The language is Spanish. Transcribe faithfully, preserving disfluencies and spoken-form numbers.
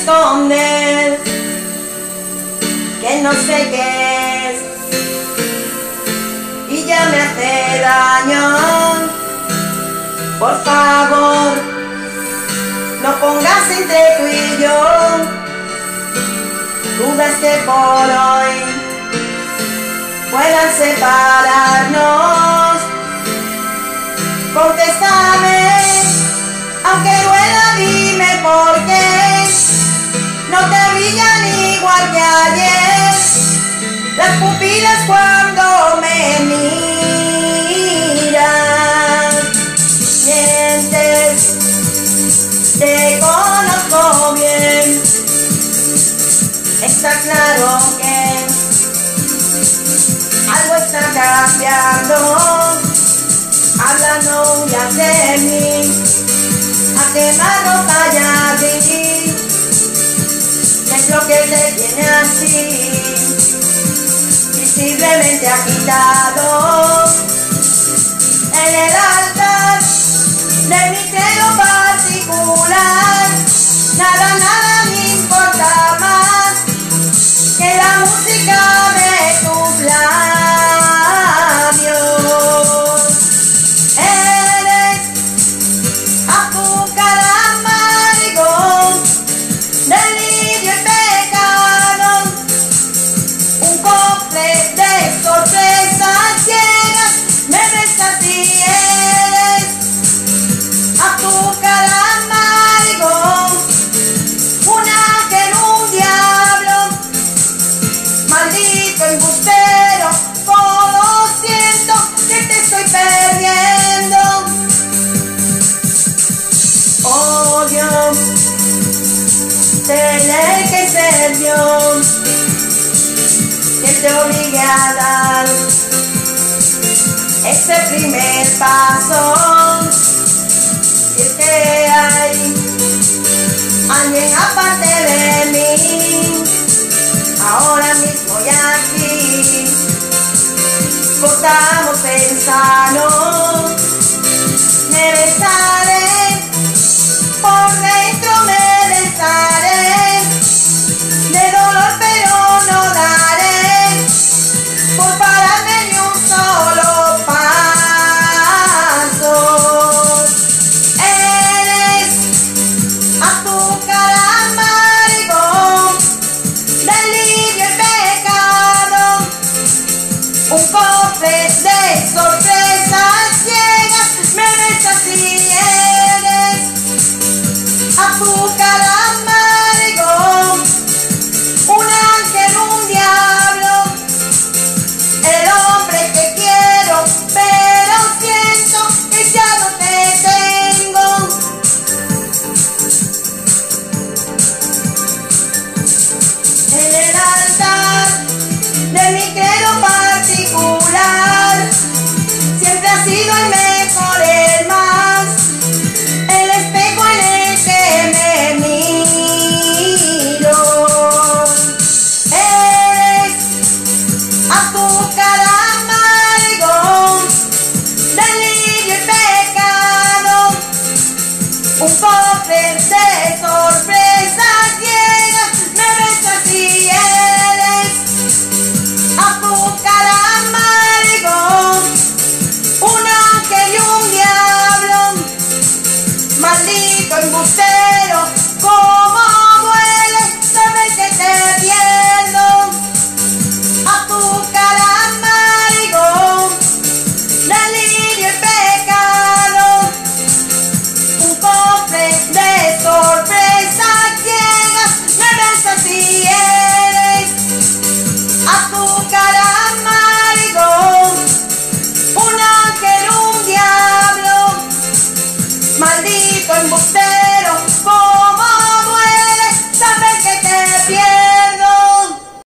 esconder, que no sé qué es y ya me hace daño. Por favor, no pongas entre tú y yo dudas que por hoy puedan separarnos. Contéstame, aunque duela, dime por qué no te brillan igual que ayer las pupilas cuando me miras. Mientes, te conozco bien, está claro que algo está cambiando. Hablando ya de mí, a quemarnos allá de ti. ¿Qué es lo que te tiene así? Visiblemente agitado en el altar de mi credo particular. Nada, nada me importa más que la música de tus labios. Eres azúcar amargo, delirio y pecado, un cofre de sorpresas ciegas. Me besas y eres azúcar amargo, un ángel, un diablo, maldito embustero. Todo siento que te estoy perdiendo. Odio tener que ser yo que te obligue a dar ese primer paso. Y es que hay alguien aparte de mí, ahora mismo y aquí. Cortamos el sano, me besaré, por dentro me besaré, de dolor pero no daré, por pararme ni un solo paso. Eres azúcar amargo, delirio y pecado, un cofre de sorpresas ciegas. Me besas y eres azúcar amargo, un ángel, un diablo, el hombre que quiero, pero siento que ya no te tengo. En el altar de mi credo particular, siempre ha sido el mejor, el más, el espejo en el que me miro. Eres azúcar amargo, delirio y pecado, un cofre de sorpresas ciegas. Me besas y eres azúcar amargo, un ángel y un diablo, maldito embustero.